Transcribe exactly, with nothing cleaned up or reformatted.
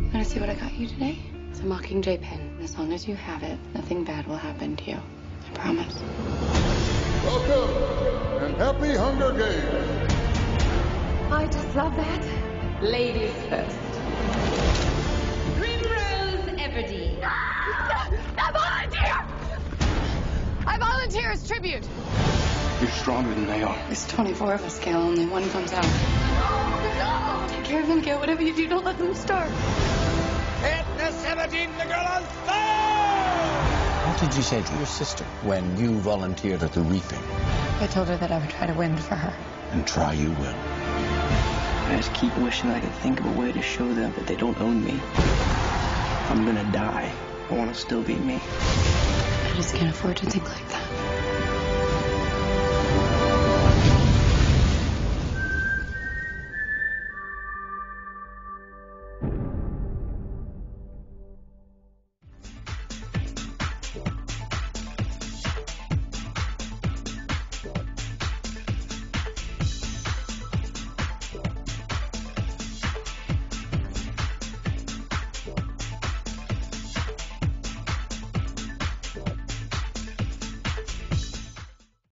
Want to see what I got you today? It's a Mockingjay pen. As long as you have it, nothing bad will happen to you. I promise. Welcome and happy Hunger Games. I just love that. Ladies first. Primrose Everdeen. I volunteer! I volunteer as tribute. You're stronger than they are. There's twenty-four of us, Gail. Only one comes out. No! Take care of them, Gail. Whatever you do, don't let them starve. Katniss Everdeen, the girl on fire! What did you say to your sister when you volunteered at the reaping? I told her that I would try to win for her. And try you will. I just keep wishing I could think of a way to show them that they don't own me. I'm gonna die. I want to still be me. I just can't afford to think like that.